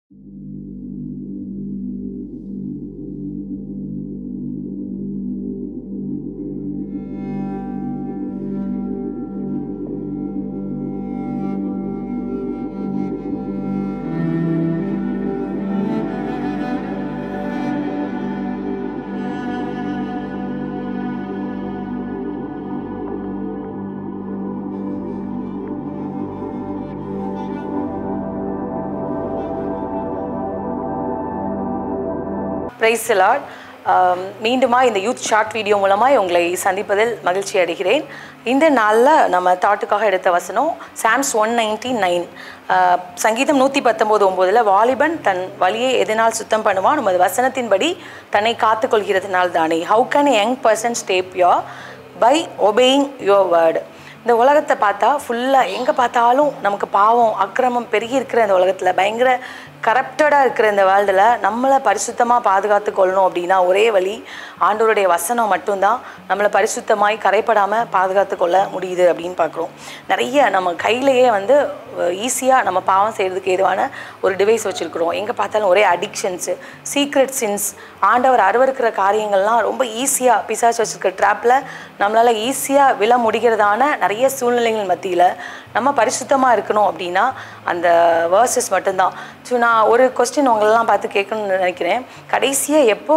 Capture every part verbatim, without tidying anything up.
Praise the Lord. மீண்டுமா இந்த youth short video மூலமாக உங்களை சந்திப்பதில் மகிழ்ச்சி அடைகிறேன். இந்த நாளில் நம்ம தாட்டுக்காக எடுத்த வசனம் சாம்ஸ் ஒன் நைன்டி நைன் சங்கீதம் நூற்றி பத்தொம்போது ஒம்போதில் வாலிபன் தன் வழியை எதனால் சுத்தம் பண்ணுவான் உமது வசனத்தின்படி தன்னை காத்துக்கொள்கிறதுனால் தானே. How can a young person stay pure by obeying your word. இந்த உலகத்தை பார்த்தா ஃபுல்லாக எங்கே பார்த்தாலும் நமக்கு பாவம் அக்கிரமம் பெருகி இருக்கிற இந்த உலகத்தில் பயங்கர கரப்டடாக இருக்கிற இந்த வேர்ல்டில் நம்மளை பரிசுத்தமாக பாதுகாத்து கொள்ளணும் அப்படின்னா ஒரே வழி ஆண்டவருடைய வசனம் மட்டும்தான் நம்மளை பரிசுத்தமாய் கரைப்படாமல் பாதுகாத்து கொள்ள முடியுது அப்படின்னு பார்க்குறோம். நிறைய நம்ம கையிலேயே வந்து ஈஸியாக நம்ம பாவம் செய்கிறதுக்கு ஏதுவான ஒரு டிவைஸ் வச்சுருக்குறோம். எங்கே பார்த்தாலும் ஒரே அடிக்ஷன்ஸு, சீக்ரெட் சின்ஸ், ஆண்டவர் அருவருக்கிற காரியங்கள்லாம் ரொம்ப ஈஸியாக பிசாசு வச்சுருக்கிற ட்ராப்பில் நம்மளால் ஈஸியாக விழ முடிகிறதான நிறைய சூழ்நிலைகள் மத்தியில் நம்ம பரிசுத்தமாக இருக்கணும் அப்படின்னா அந்த வேர்சஸ் மட்டும்தான். ஸோ நான் ஒரு கொஸ்டின் உங்களெல்லாம் பார்த்து கேட்கணும்னு நினைக்கிறேன். கடைசியாக எப்போ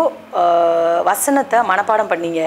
வசனத்தை மனப்பாடம் பண்ணீங்க?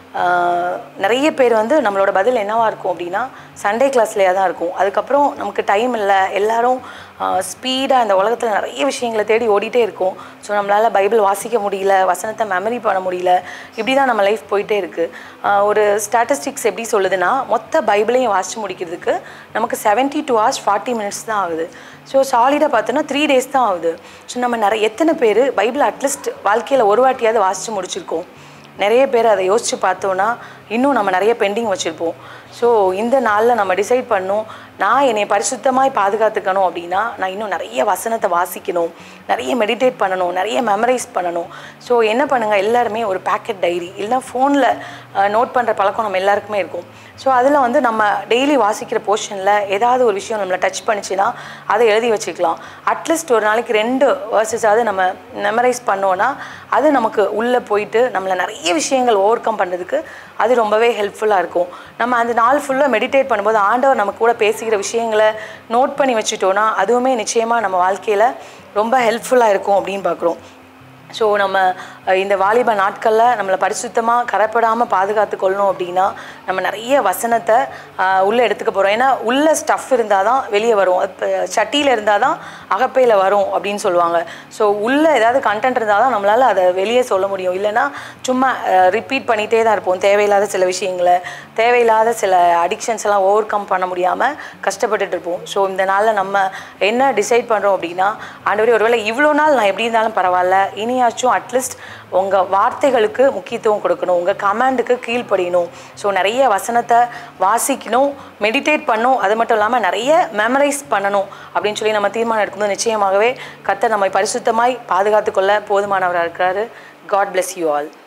நிறைய பேர் வந்து நம்மளோட பதில் என்னவாக இருக்கும் அப்படின்னா சண்டே கிளாஸ்லேயே தான் இருக்கும். அதுக்கப்புறம் நமக்கு டைம் இல்லை, எல்லோரும் ஸ்பீடாக இந்த உலகத்தில் நிறைய விஷயங்களை தேடி ஓடிட்டே இருக்கும். ஸோ நம்மளால் பைபிள் வாசிக்க முடியல, வசனத்தை மெமரி பண்ண முடியல, இப்படி தான் நம்ம லைஃப் போயிட்டே இருக்குது. ஒரு ஸ்டாட்டிஸ்டிக்ஸ் எப்படி சொல்லுதுன்னா மொத்த பைபிளையும் வாசித்து முடிக்கிறதுக்கு நமக்கு seventy two hours forty minutes தான் ஆகுது. ஸோ சாலிடாக பார்த்தோன்னா த்ரீ டேஸ் தான் ஆகுது. ஸோ நம்ம நிறைய எத்தனை பேர் பைபிள் அட்லீஸ்ட் வாழ்க்கையில் ஒரு வாட்டியாவது வாசித்து முடிச்சிருக்கோம்? நிறைய பேர் அதை யோசித்து பார்த்தோன்னா இன்னும் நம்ம நிறைய பெண்டிங் வச்சுருப்போம். ஸோ இந்த நாளில் நம்ம டிசைட் பண்ணணும், நான் என்னை பரிசுத்தமாய் பாதுகாத்துக்கணும் அப்படின்னா நான் இன்னும் நிறைய வசனத்தை வாசிக்கணும், நிறைய மெடிடேட் பண்ணணும், நிறைய மெமரைஸ் பண்ணணும். ஸோ என்ன பண்ணுங்கள், எல்லாருமே ஒரு பேக்கெட் டைரி இல்லைனா ஃபோனில் நோட் பண்ணுற பழக்கம் நம்ம எல்லாருக்குமே இருக்கும். ஸோ அதில் வந்து நம்ம டெய்லி வாசிக்கிற போர்ஷனில் ஏதாவது ஒரு விஷயம் நம்மளை டச் பண்ணிச்சுன்னா அதை எழுதி வச்சுக்கலாம். அட்லீஸ்ட் ஒரு நாளைக்கு ரெண்டு வேர்சஸாவது நம்ம மெமரைஸ் பண்ணோன்னா அது நமக்கு உள்ளே போயிட்டு நம்மளை நிறைய விஷயங்கள் ஓவர் கம் பண்ணுறதுக்கு அது ரொம்பவே ஹெல்ப்ஃபுல்லாக இருக்கும். நம்ம அந்த நாள் ஃபுல்லாக மெடிடேட் பண்ணும்போது ஆண்டவர் நம்ம கூட பேசுகிற விஷயங்களை நோட் பண்ணி வச்சுட்டோன்னா அதுவுமே நிச்சயமாக நம்ம வாழ்க்கையில் ரொம்ப ஹெல்ப்ஃபுல்லாக இருக்கும் அப்படின்னு பார்க்குறோம். ஸோ நம்ம இந்த வாலிப நாட்களில் நம்மளை பரிசுத்தமாக கரைப்படாமல் பாதுகாத்து கொள்ளணும் அப்படின்னா நம்ம நிறைய வசனத்தை உள்ளே எடுத்துக்க போகிறோம். ஏன்னா உள்ள ஸ்டஃப் இருந்தால் தான் வெளியே வரும், இப்போ சட்டியில் இருந்தால் தான் அகப்பையில் வரும் அப்படின்னு சொல்லுவாங்க. ஸோ உள்ளே ஏதாவது கண்டென்ட் இருந்தால் தான் நம்மளால் அதை வெளியே சொல்ல முடியும். இல்லைன்னா சும்மா ரிப்பீட் பண்ணிகிட்டே தான் இருப்போம். தேவையில்லாத சில விஷயங்களை, தேவையில்லாத சில அடிக்ஷன்ஸ் எல்லாம் ஓவர் கம் பண்ண முடியாமல் கஷ்டப்பட்டுட்டு இருப்போம். ஸோ இந்த நாளில் நம்ம என்ன டிசைட் பண்ணுறோம் அப்படின்னா ஆண்டவரே ஒருவேளை இவ்வளோ நாள் நான் எப்படி இருந்தாலும் பரவாயில்ல, இனி அட்லீஸ்ட் உங்கள் வார்த்தைகளுக்கு முக்கியத்துவம் கொடுக்கணும், உங்கள் கமாண்டுக்கு கீழ்ப்படியணும். ஸோ நிறைய வசனத்தை வாசிக்கணும், மெடிடேட் பண்ணணும், அது மட்டும் இல்லாமல் நிறைய மெமரைஸ் பண்ணணும் அப்படின்னு சொல்லி நம்ம தீர்மானம் எடுக்கும்போது நிச்சயமாகவே கர்த்தர் நம்மை பரிசுத்தமாய் பாதுகாத்து கொள்ள போதுமானவராக இருக்கிறாரு. God bless you all.